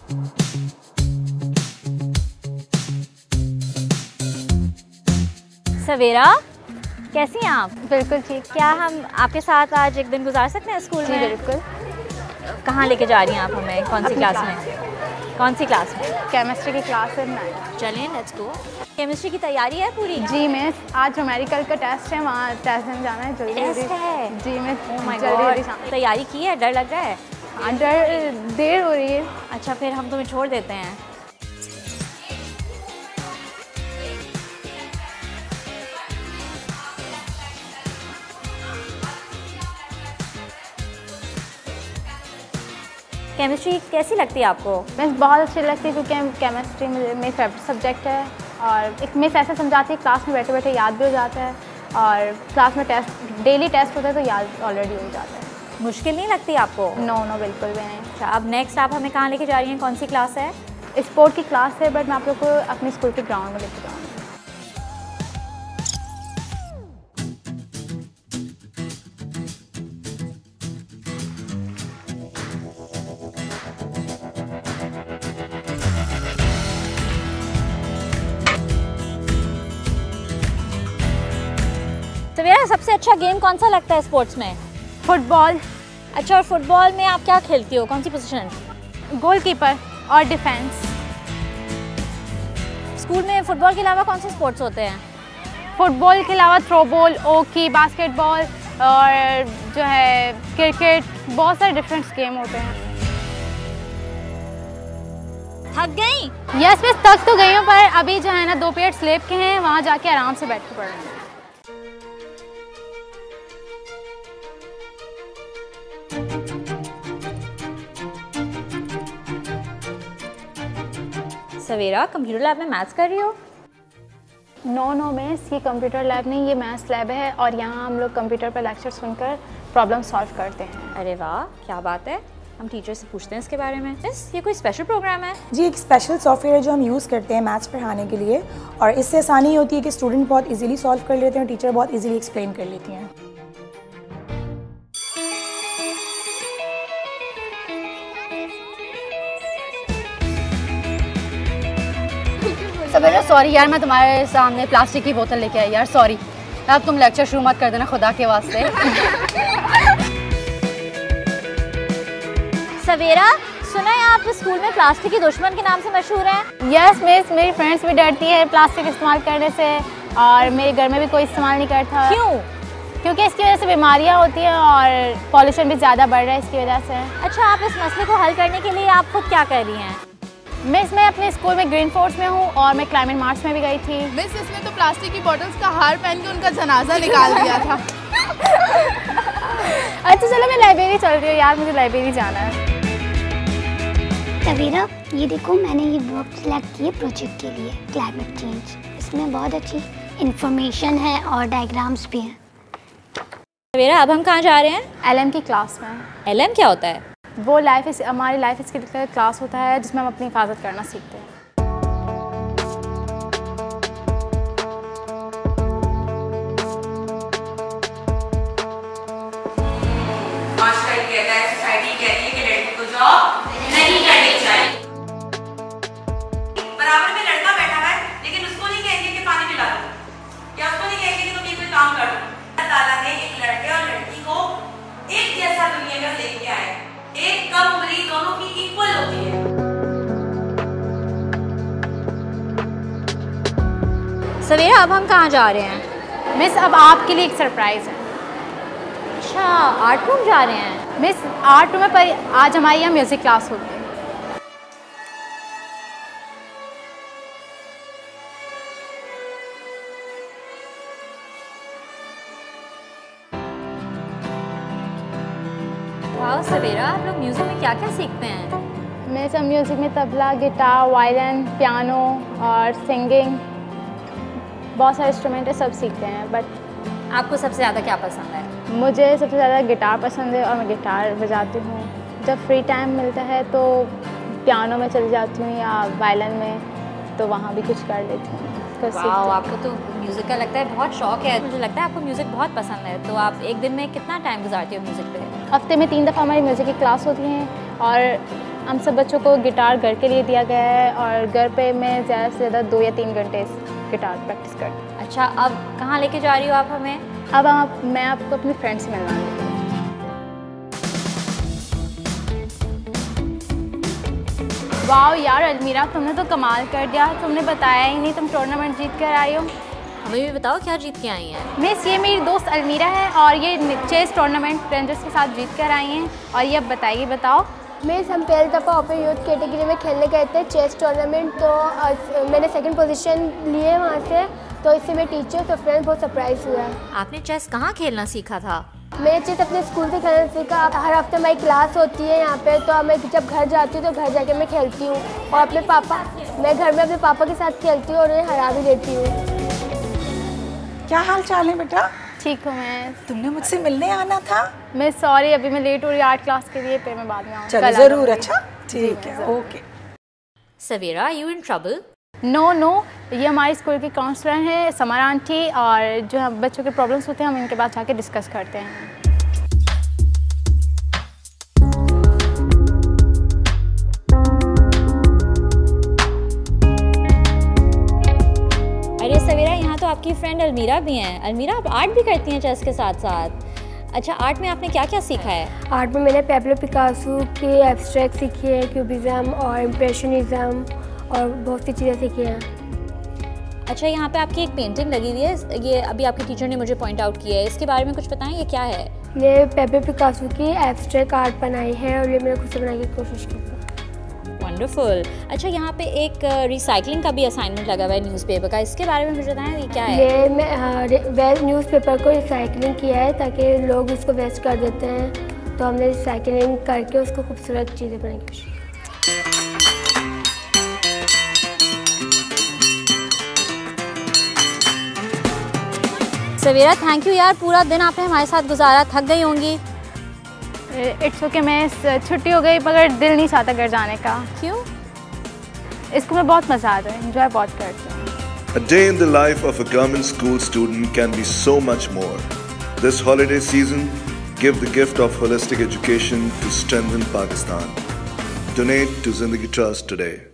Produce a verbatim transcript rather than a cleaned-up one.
सवेरा, कैसी हैं आप? बिल्कुल ठीक। क्या हम आपके साथ आज एक दिन गुजार सकते हैं स्कूल में? बिल्कुल। कहाँ लेके जा रही हैं आप हमें? कौन सी क्लास में? कौन सी क्लास में? केमिस्ट्री की क्लास है। चलें, लेट्स गो। केमिस्ट्री की तैयारी है पूरी? जी मिस, आज न्यूमेरिकल का टेस्ट है, वहाँ टेस्ट देने जाना है। जल्दी टेस्ट है? जी मिस। ओह माय जल्दी गॉड। जल्दी। तैयारी की है? डर लग रहा है? हाँ, डर देर हो रही है। अच्छा, फिर हम तुम्हें छोड़ देते हैं। केमिस्ट्री कैसी लगती है आपको? मिस बहुत अच्छी लगती है क्योंकि केमिस्ट्री मेरी फेवरेट सब्जेक्ट है और एक मिस ऐसे समझाती है, क्लास में बैठे बैठे याद भी हो जाता है और क्लास में टेस्ट डेली टेस्ट होता है तो याद ऑलरेडी हो जाता है। मुश्किल नहीं लगती आपको? नो नो बिल्कुल भी नहीं। अच्छा, अब नेक्स्ट आप हमें कहाँ लेके जा रही हैं? कौन सी क्लास है? स्पोर्ट की क्लास है, बट मैं आप लोग को अपने स्कूल के ग्राउंड में लेके जाऊँगी। सवेरा, सबसे अच्छा गेम कौन सा लगता है स्पोर्ट्स में? फुटबॉल। अच्छा, और फुटबॉल में आप क्या खेलती हो? कौन सी पोजीशन? गोलकीपर और डिफेंस। स्कूल में फुटबॉल के अलावा कौन से स्पोर्ट्स होते हैं? फुटबॉल के अलावा थ्रो बॉल, हॉकी, बास्केटबॉल और जो है क्रिकेट, बहुत सारे डिफरेंट गेम होते हैं। थक गई? यस मिस, थक तो गई हूँ, पर अभी जो है ना दो पीरियड स्लेब के हैं, वहाँ जाके आराम से बैठ के पढ़ रही हूँ। सवेरा, कंप्यूटर लैब में मैथ्स कर रही हो? नो नो मिस, ये कंप्यूटर लैब नहीं, ये मैथ्स लैब है और यहाँ हम लोग कंप्यूटर पर लेक्चर सुनकर प्रॉब्लम सॉल्व करते हैं। अरे वाह, क्या बात है। हम टीचर से पूछते हैं इसके बारे में। मिस, ये कोई स्पेशल प्रोग्राम है? जी, एक स्पेशल सॉफ्टवेयर है जो हम यूज़ करते हैं मैथ्स पढ़ाने के लिए और इससे आसानी होती है कि स्टूडेंट बहुत इजीली सॉल्व कर लेते हैं और टीचर बहुत इजीली एक्सप्लेन कर लेती हैं। सवेरा सॉरी यार, मैं तुम्हारे सामने प्लास्टिक की बोतल लेके आई यार, सॉरी। अब तुम लेक्चर शुरू मत कर देना खुदा के वास्ते। सवेरा, सुना है आप स्कूल में प्लास्टिक की दुश्मन के नाम से मशहूर हैं? यस मिस, मेरी फ्रेंड्स भी डरती है प्लास्टिक इस्तेमाल करने से और मेरे घर में भी कोई इस्तेमाल नहीं करता। क्यों? क्योंकि इसकी वजह से बीमारियां होती हैं और पॉल्यूशन भी ज़्यादा बढ़ रहा है इसकी वजह से। अच्छा, आप इस मसले को हल करने के लिए आप खुद क्या कर रही हैं? मिस, मैं अपने स्कूल में ग्रीन फोर्स में हूँ और मैं क्लाइमेट मार्च में भी गई थी। मिस, इसने तो प्लास्टिक की बॉटल्स का हार पहन के उनका जनाजा निकाल दिया था। अच्छा चलो, मैं लाइब्रेरी चल रही हूँ यार, मुझे लाइब्रेरी जाना है। सवेरा, ये देखो मैंने ये बुक सेलेक्ट की है प्रोजेक्ट के लिए, क्लाइमेट चेंज। इसमें बहुत अच्छी इंफॉर्मेशन है और डायग्राम्स भी हैं। सवेरा, अब हम कहाँ जा रहे हैं? एलएम की क्लास में। एलएम क्या होता है? वो लाइफ हमारी लाइफ स्किल का क्लास होता है जिसमें हम अपनी हिफाजत करना सीखते हैं। सोसाइटी कहती है कि लड़की को जॉब नहीं करनी चाहिए। बराबर में लड़का बैठा है लेकिन उसको नहीं कहेंगे कि पानी पिला दो, या उसको नहीं कहेंगे कि तुम ये कोई काम कर दो। अल्लाह ताला ने एक लड़के और लड़की को एक जैसा दुनिया में लेके आए, एक कम उम्री दोनों की इक्वल होती है। सवेरा, अब हम कहाँ जा रहे हैं? मिस, अब आपके लिए एक सरप्राइज है। अच्छा, आर्ट रूम जा रहे हैं? मिस, आर्ट रूम में पर आज हमारी यहाँ म्यूजिक क्लास होगी। वाह सवेरा, आप लोग म्यूजिक में क्या क्या सीखते हैं? मैं सब म्यूजिक में तबला, गिटार, वायलिन, पियानो और सिंगिंग, बहुत सारे इंस्ट्रूमेंट है, सब सीखते हैं। बट आपको सबसे ज़्यादा क्या पसंद है? मुझे सबसे ज़्यादा गिटार पसंद है और मैं गिटार बजाती हूँ। जब फ्री टाइम मिलता है तो पियानो में चली जाती हूँ या वायलिन में, तो वहाँ भी कुछ कर लेती हूँ। वाह, आपको तो म्यूज़िक का लगता है बहुत शौक है। मुझे लगता है आपको म्यूज़िक बहुत पसंद है। तो आप एक दिन में कितना टाइम गुजारती हो म्यूज़िक पे? हफ्ते में तीन दफ़ा हमारी म्यूज़िक की क्लास होती हैं और हम सब बच्चों को गिटार घर के लिए दिया गया है और घर पे मैं ज़्यादा से ज़्यादा दो या तीन घंटे गिटार प्रैक्टिस करती हूँ। अच्छा, अब कहाँ लेके जा रही हो आप हमें? अब आप मैं आपको अपनी फ्रेंड से मिलवाऊंगी। वाह यार अलमीरा, तुमने तो कमाल कर दिया, तुमने बताया ही नहीं तुम टूर्नामेंट जीत कर आई हो। हमें भी बताओ क्या जीत के आई हैं? मिस, ये मेरी दोस्त अलमीरा है और ये चेस टूर्नामेंट रेंजर्स के साथ जीत कर आई हैं। और ये अब बताइए, बताओ। मिस, हम पहले दफ़ा ओपन यूथ कैटेगरी में खेलने गए थे चेस टूर्नामेंट, तो आ, मैंने सेकंड पोजीशन लिए वहाँ से, तो इससे मेरे टीचर्स और फ्रेंड्स बहुत सरप्राइज हुआ है। आपने चेस कहाँ खेलना सीखा था? मैंने चेस अपने स्कूल से खेलना सीखा। हर हफ्ते हमारी क्लास होती है यहाँ पे, तो मैं जब घर जाती हूँ तो घर जाके मैं खेलती हूँ और अपने पापा मैं घर में अपने पापा के साथ खेलती हूँ और उन्हें हरा भी देती हूँ। क्या हाल चाल है बेटा? ठीक हूँ मैं। तुमने मुझसे मिलने आना था। मैं सॉरी, अभी मैं लेट हो रही आर्ट क्लास के लिए, फिर मैं बाद में आऊँगी। चलो ज़रूर। अच्छा ठीक है, okay. Savera, are you in trouble? No no, ये हमारी स्कूल की काउंसलर हैं समारा आंटी, और जो हम बच्चों के प्रॉब्लम्स होते हैं हम इनके पास जाके डिस्कस करते हैं। अरे सवेरा, यहाँ तो आपकी फ्रेंड अलमीरा भी हैं। अलमीरा, आप आर्ट भी करती हैं चेस के साथ साथ। अच्छा, आर्ट में आपने क्या क्या सीखा है? आर्ट में मैंने पैब्लो पिकासो की एब्स्ट्रैक्ट सीखी है, क्यूबिज्म और इम्प्रेशनिज्म और बहुत सी चीज़ें सीखी हैं। अच्छा, यहाँ पे आपकी एक पेंटिंग लगी हुई है, ये अभी आपके टीचर ने मुझे पॉइंट आउट किया है, इसके बारे में कुछ बताएं, ये क्या है? ये पैब्लो पिकासो की एब्स्ट्रैक्ट आर्ट बनाई है और ये मैंने खुद से बनाने की कोशिश की थी। वंडरफुल। अच्छा, यहाँ पे एक रिसाइकलिंग का भी असाइनमेंट लगा हुआ है न्यूज़पेपर का, इसके बारे में मुझे बताएं, ये क्या है? ये मैं न्यूज़पेपर को रिसाइकलिंग किया है ताकि लोग इसको वेस्ट कर देते हैं, तो हमने रिसाइकलिंग करके उसको खूबसूरत चीज़ें बनाने की कोशिश की। सवेरा, थैंक यू यार, पूरा दिन आपने हमारे साथ गुजारा, थक गई होंगी। इट्स ओके, मैं छुट्टी हो गई मगर दिल नहीं चाहता घर जाने का। क्यों? इसको मैं बहुत मज़ा आता है, एंजॉय बहुत करती हूँ। A day in the life of a government school student can be so much more. This holiday season, give the gift of holistic education to strengthen Pakistan. Donate to Zindagi Trust today.